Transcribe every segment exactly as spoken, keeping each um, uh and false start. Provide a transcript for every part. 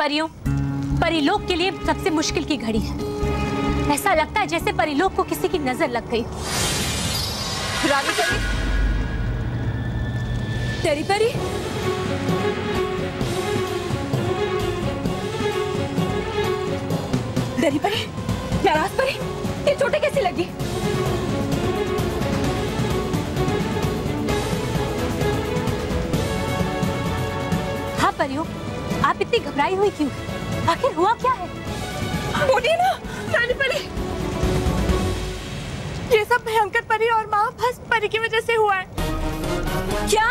परियों, परिलोक के लिए सबसे मुश्किल की घड़ी है। ऐसा लगता है जैसे परिलोक को किसी की नजर लग गई। रानी परी, तेरी परी, तेरी परी, नाराज परी, ये चोटें कैसी लगी? हाँ परियों, आप इतनी घबराई हुई क्यों? आखिर हुआ क्या है? बोलिए ना रानी परी। ये सब भयंकर परी और माँ भस्म परी की वजह से हुआ है। क्या?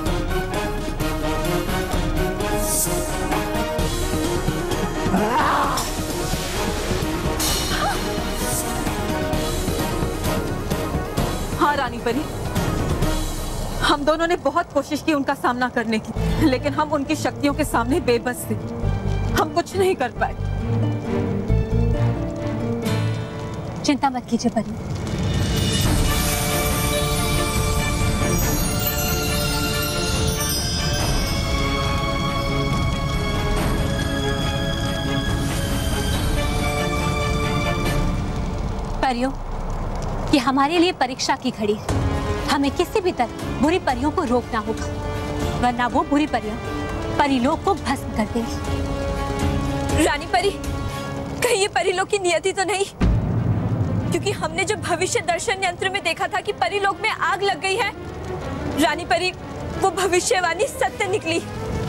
हाँ रानी परी, हम दोनों ने बहुत कोशिश की उनका सामना करने की, लेकिन हम उनकी शक्तियों के सामने बेबस थे। हम कुछ नहीं कर पाए। चिंता मत कीजिए परी। परियों, ये हमारे लिए परीक्षा की घड़ी है। हमें किसी भी तरह बुरी परियों को रोकना होगा, वरना वो बुरी परियां परिलोक को भस्म कर देंगी। रानी परी, कहीं ये परिलोक की नियति तो नहीं? क्योंकि हमने जो भविष्य दर्शन यंत्र में देखा था कि परिलोक में आग लग गई है, रानी परी, वो भविष्यवाणी सत्य निकली।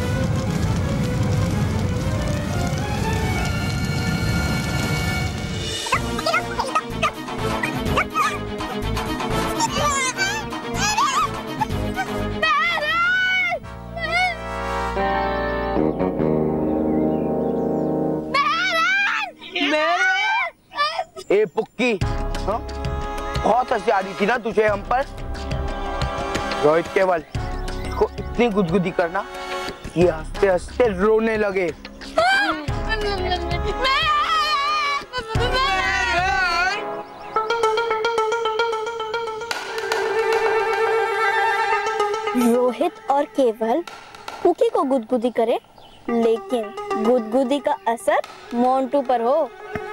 ए पुक्की, हाँ? बहुत हंसी आ रही थी ना तुझे हम पर। रोहित केवल को इतनी गुदगुदी करना कि हंसते हंसते रोने लगे। रोहित और केवल पुक्की को गुदगुदी करे, लेकिन गुदगुदी का असर मोंटू पर हो।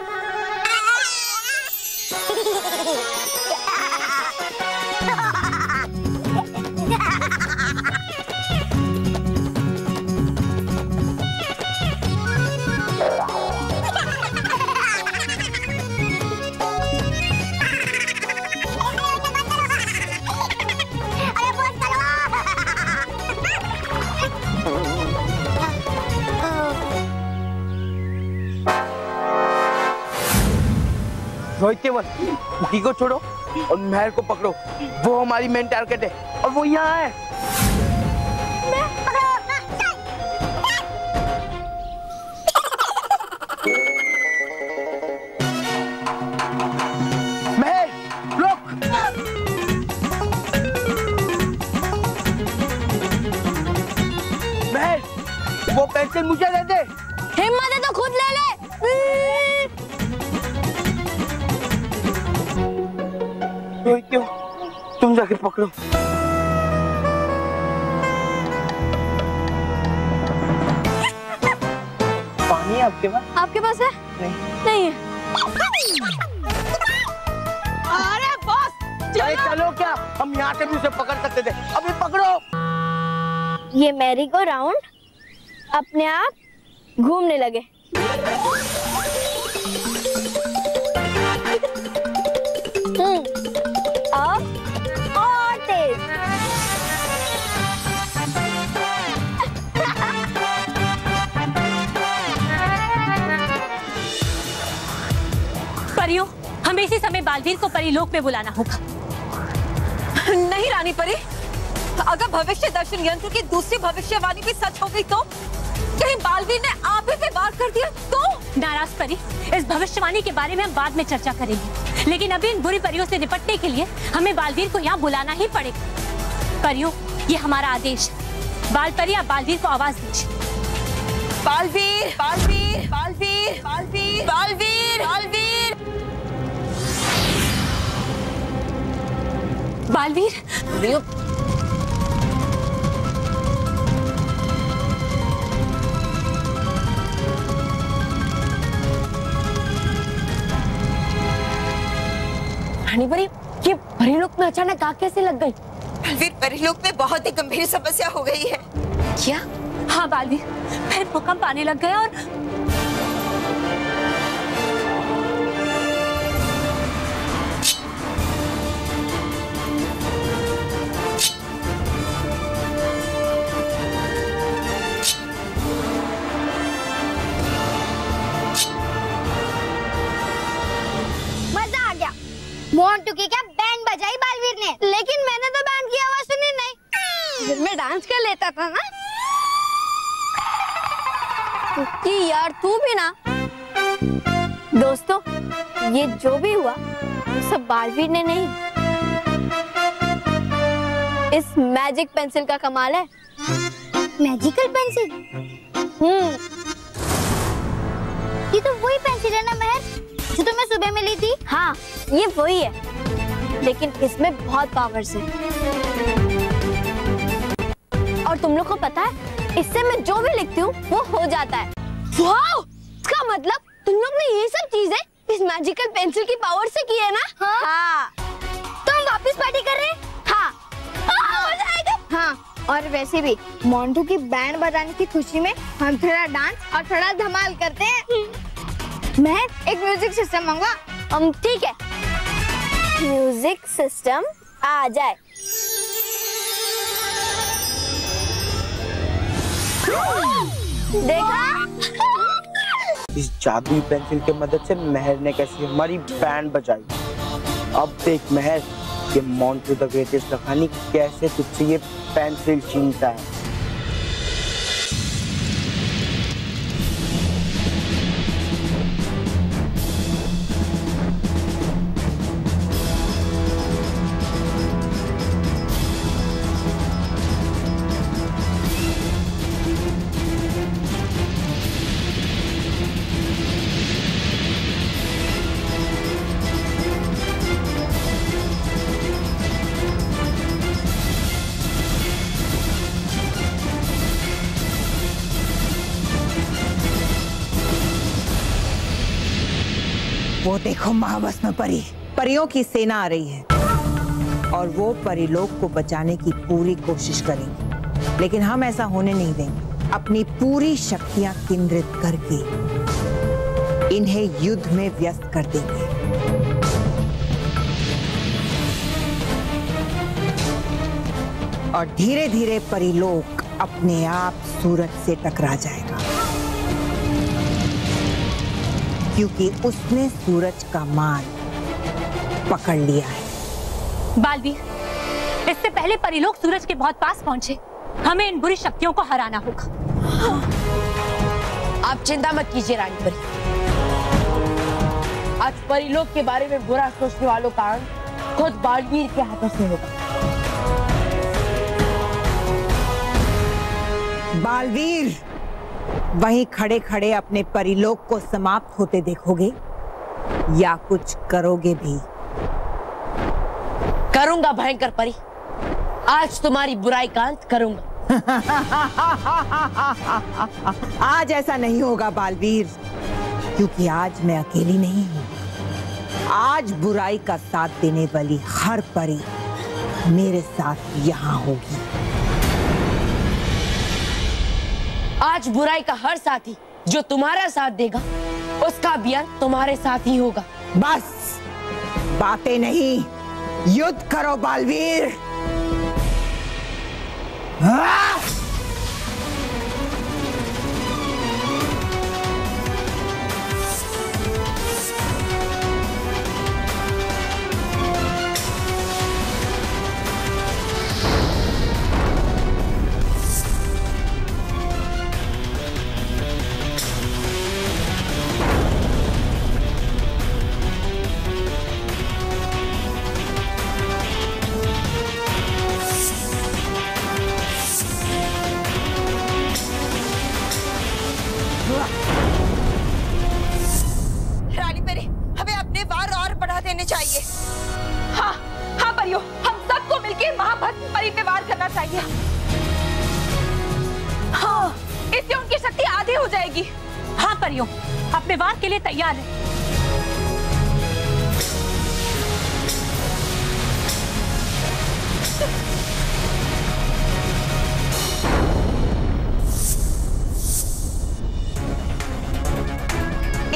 रोहित केवल, पुक्की को छोड़ो और महर को पकड़ो। वो हमारी मेन टारगेट है और वो यहाँ है। महर, रुक! महर, वो पेंसिल मुझे दे दे। हिम्मत है तो खुद ले ले। क्यों? तुम जाके पकड़ो। पानी है आपके पास? आपके पास है? नहीं। नहीं है। अरे बॉस, चलो, चलो क्या? हम यहाँ से भी उसे पकड़ सकते थे। अभी पकड़ो। ये मैरी गो राउंड अपने आप घूमने लगे। हम्म, अब और तेज। परियों, हमें इसी समय बालवीर को परिलोक में बुलाना होगा। नहीं रानी परी, अगर भविष्य दर्शन यंत्र की दूसरी भविष्यवाणी भी सच हो गई तो? कहीं बालवीर ने आप ही पे वार कर दिया तो? नाराज परी, इस भविष्यवाणी के बारे में हम बाद में चर्चा करेंगे, लेकिन अभी इन बुरी परियों से निपटने के लिए हमें बालवीर को यहाँ बुलाना ही पड़ेगा। परियों, ये हमारा आदेश है। बाल परी, आप बालवीर को आवाज दीजिए। बालवीर, बालवीर, बालवीर, बालवीर, बालवीर, बालवीर, बालवीर। रानी परी, ये परिलोक में अचानक आग कैसे लग गई? बालवीर, परिलोक में बहुत ही गंभीर समस्या हो गई है। क्या? हाँ बालवीर, फिर भूकंप आने लग गया और मजा आ गया। मोंटू की क्या बैंड बजाई बालवीर ने, लेकिन मैंने तो बैंड की आवाज सुनी नहीं। फिर मैं डांस कर लेता था ना। कि यार तू भी ना। दोस्तों, ये जो भी हुआ वो सब बालवीर ने नहीं, इस मैजिक पेंसिल का कमाल है। Magical pencil? हम्म ये तो वही पेंसिल है ना महर, जो तुम्हें सुबह मिली थी? हाँ, ये वही है, लेकिन इसमें बहुत पावर्स है। और तुम लोग को पता है, इससे मैं जो भी लिखती हूँ वो हो जाता है। वाओ! इसका मतलब तुम लोग ने ये सब चीजें इस मैजिकल पेंसिल की पावर से की है ना? हाँ। हाँ। तो हम वापस पार्टी कर रहे हैं? हाँ। हो जाएगा। हाँ, और वैसे भी मोंटू की बैंड बजाने की खुशी में हम थोड़ा डांस और थोड़ा धमाल करते हैं। मैं एक म्यूजिक सिस्टम मंगवा। हम ठीक है, म्यूजिक सिस्टम आ जाए। देखा? इस जादुई पेंसिल की मदद से महर ने कैसे हमारी बैंड बजाई। अब देख महर, ये मोंटू द ग्रेटेस्ट लखानी कैसे तुझसे ये पेंसिल छीनता है। वो देखो महाभस्म परी, परियों की सेना आ रही है और वो परिलोक को बचाने की पूरी कोशिश करेंगे, लेकिन हम ऐसा होने नहीं देंगे। अपनी पूरी शक्तियां केंद्रित करके इन्हें युद्ध में व्यस्त कर देंगे। और धीरे धीरे परिलोक अपने आप सूरज से टकरा जाएगा, क्योंकि उसने सूरज का मान पकड़ लिया है। बालवीर, इससे पहले परिलोक सूरज के बहुत पास पहुंचे, हमें इन बुरी शक्तियों को हराना होगा। आप चिंता मत कीजिए रानी परी, आज परिलोक के बारे में बुरा सोचने वालों का अंत खुद बालवीर के हाथों से होगा। बालवीर, वहीं खड़े खड़े अपने परिलोक को समाप्त होते देखोगे या कुछ करोगे भी? करूंगा भयंकर परी, आज तुम्हारी बुराई का अंत करूंगा। आज ऐसा नहीं होगा बालवीर, क्योंकि आज मैं अकेली नहीं हूँ। आज बुराई का साथ देने वाली हर परी मेरे साथ यहाँ होगी। आज बुराई का हर साथी जो तुम्हारा साथ देगा, उसका भी अंत तुम्हारे साथ ही होगा। बस बातें नहीं, युद्ध करो बालवीर। हाँ! रानी परी, हमें अपने वार और बढ़ा देने चाहिए। हाँ हाँ परियों, हम सबको मिलकर महाभस्म परी पे वार करना चाहिए। हाँ, इससे उनकी शक्ति आधी हो जाएगी। हाँ परियों, अपने वार के लिए तैयार है।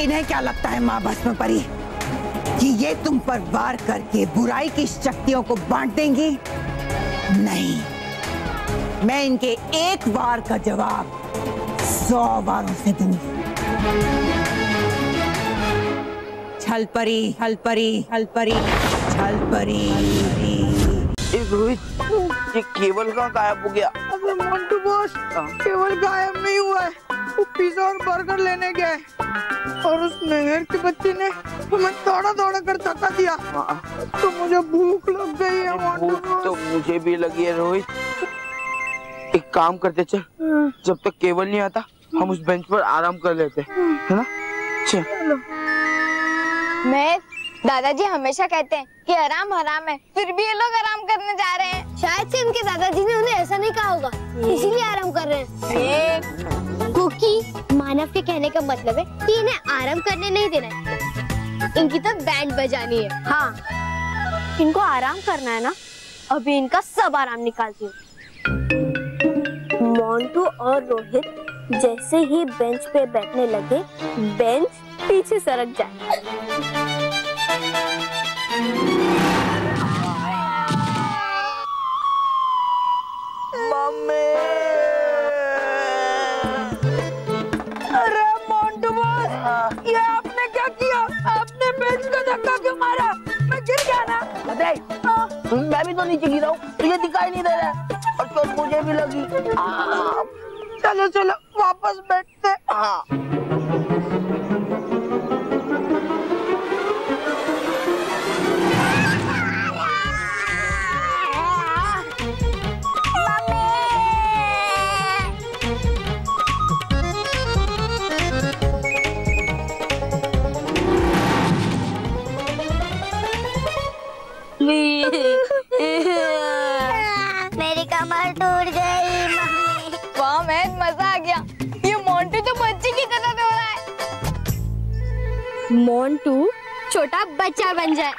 इन्हें क्या लगता है माँ भस्म परी कि ये तुम पर वार करके बुराई की शक्तियों को बांट देंगी? नहीं, मैं इनके एक वार का जवाब सौ वारों से दूंगी। छल परी, छल परी, छल परी, छल परी। ए रोहित, ये केवल कहाँ गायब हो गया? अबे मोंटू बॉस, केवल गायब नहीं हुआ है, वो पिज्जा और बर्गर लेने गया और उस मेहर के बच्चे ने हमें दौड़ा दौड़ा कर थका दिया। तो मुझे भूख लग गई है मोंटू भूख बॉस। तो मुझे भी लगी है रोहित। एक काम करते, चल जब तक केवल नहीं आता हम उस बेंच पर आराम कर लेते, है ना? चल। मैं दादाजी हमेशा कहते हैं कि आराम हराम है, फिर भी ये लोग आराम करने जा रहे हैं। शायद से उनके दादाजी ने उन्हें ऐसा नहीं कहा होगा, इसीलिए आराम कर रहे हैं। कुकी, मानव के कहने का मतलब है कि इन्हें आराम करने नहीं देना है, इनकी तो बैंड बजानी है। हाँ, इनको आराम करना है ना, अभी इनका सब आराम निकालती हूँ। मोंटू और रोहित जैसे ही बेंच पे बैठने लगे, बेंच पीछे सरक जाए। मम्मी! अरे मोंटू बॉस, ये आपने क्या किया? आपने बेंच को धक्का क्यों मारा? मैं गिर गया ना? अरे, मैं भी तो नीचे गिरा हूँ, तुझे दिखाई नहीं दे रहा है और चोट मुझे भी लगी। आ, चलो चलो वापस बैठते। हाँ। मेरी कमर टूट गई मम्मी। वाह मैं मजा आ गया, ये मोंटू तो बच्चे की तरह रो रहा है। मोंटू छोटा बच्चा बन जाए।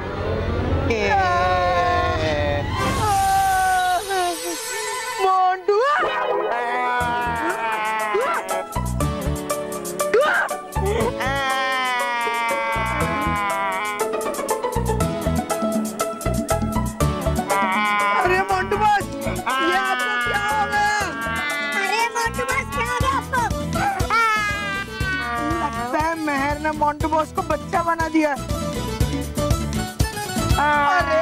मोंटू अरे मोंटू बॉस, ये आपको क्या हो गया? अरे मोंटू बस क्या हो गया आपको? लगता है मेहर ने मोंटू बॉस को बच्चा बना दिया। अरे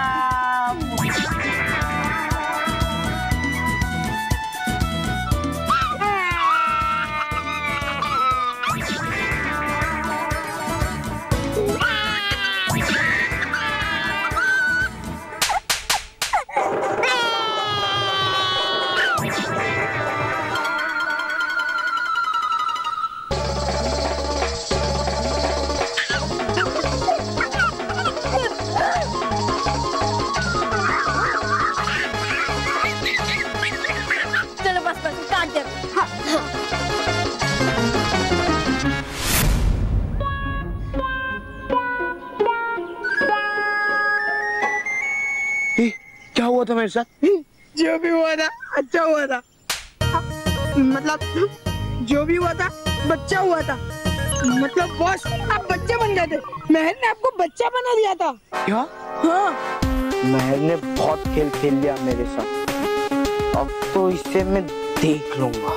चलो बस बस काट दे। हाँ, हाँ। ए, क्या हुआ था मेरे साथ? जो भी हुआ था अच्छा हुआ था। मतलब जो भी हुआ था बच्चा हुआ था। मतलब बॉस आप बच्चे बन गए थे, मेहर ने आपको बच्चा बना दिया था। क्या? हाँ महर ने बहुत खेल खेल लिया मेरे साथ, अब तो इसे मैं देख लूंगा।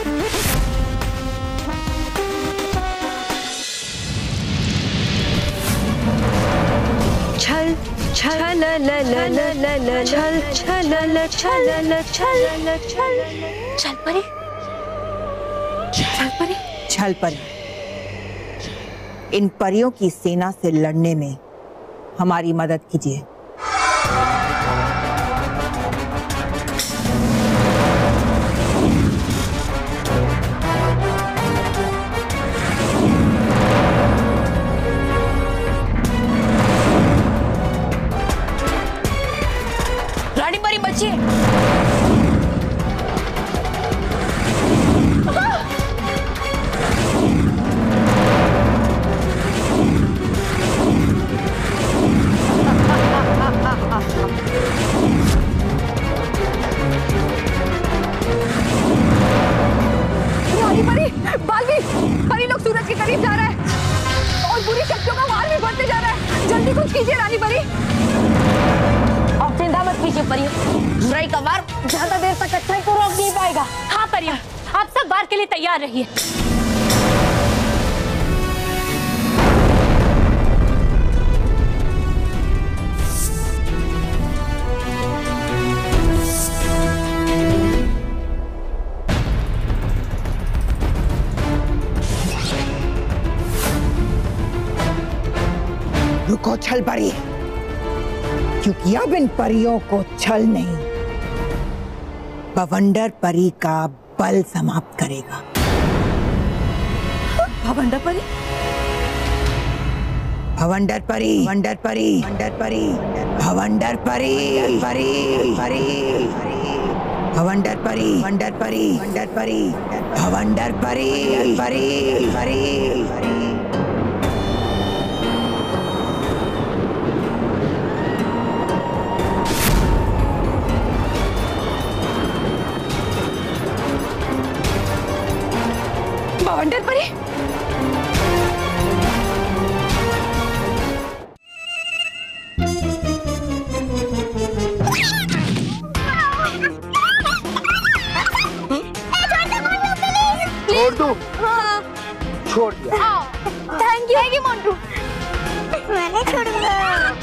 छल छल ल ल ल ल ल छल छल ल छल ल छल ल छल। चल परी, चल परी। छल परी, इन परियों की सेना से लड़ने में हमारी मदद कीजिए। रानी परी बचिए। वार ज्यादा देर तक अच्छाई को रोक नहीं पाएगा। हाँ परियों, आप सब वार के लिए तैयार रहिए। रुको छल परी, क्योंकि अब इन परियों को छल नहीं, भवंडर परी का बल समाप्त करेगा। भवंडर परी? भवंडर परी, भवंडर परी, भवंडर परी, भवंडर परी, परी, परी, भवंडर परी, भवंडर परी, भवंडर परी, भवंडर परी, परी, परी। भवंडर परी? छोड़ दूं? हाँ। छोड़ दिया। Thank you, thank you Montu. मैंने छोड़ूंगा।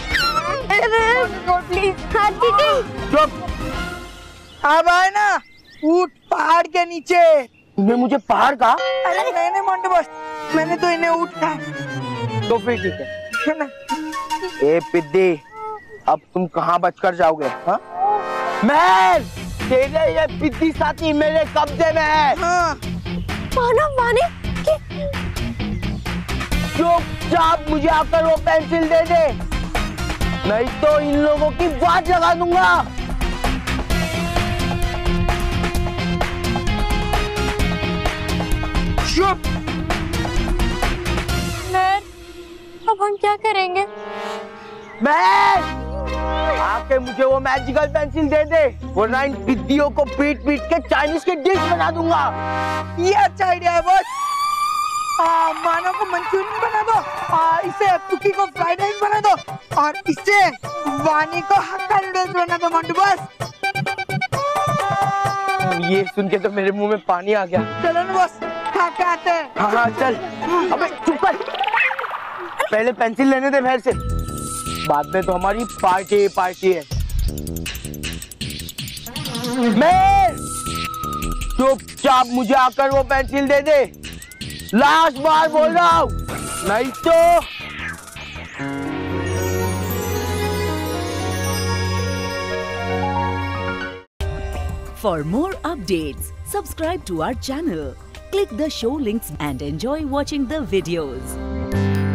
प्लीज। हाँ दीदी। चुप। अब आए ना, ऊट पहाड़ के नीचे। तुमने मुझे पहाड़ कहा? अरे नहीं नहीं मोंटू बॉस, मैंने तो इन्हें ऊट कहा। तो फिर ठीक है। है ना? ए पिद्दी, अब तुम कहाँ बचकर जाओगे? हाँ? मैं तेरे ये पिद्दी साथी मेरे कब्जे में है। हाँ। मानव माने कि चुपचाप मुझे आकर वो पेंसिल दे दे, नहीं तो इन लोगों की बात लगा दूंगा। चुप। अब हम क्या करेंगे? मैं आके मुझे वो मैजिकल पेंसिल दे दे, वरना इन पिद्दियों को पीट पीट के चाइनीज की डिश बना दूंगा। ये अच्छा आइडिया है बॉस। आ, मानव को मंचूरियन बना दो, आ, इसे पुकी को फ्राइड राइस बना दो, और इसे वानी को हक्का नूडल्स बना दो मोंटू बॉस। ये सुन के तो मेरे मुंह में पानी आ गया। चलो ना बॉस, खा के आते हैं। हाँ हाँ चल। अबे चुप कर, पहले पेंसिल लेने दे बाहर से, बाद में तो हमारी पार्टी पार्टी है। मैं चुपचाप मुझे आकर वो पेंसिल दे दे, लास्ट बार बोल रहा हूँ, नहीं तो For more updates, subscribe to our channel, click the show links and enjoy watching the videos.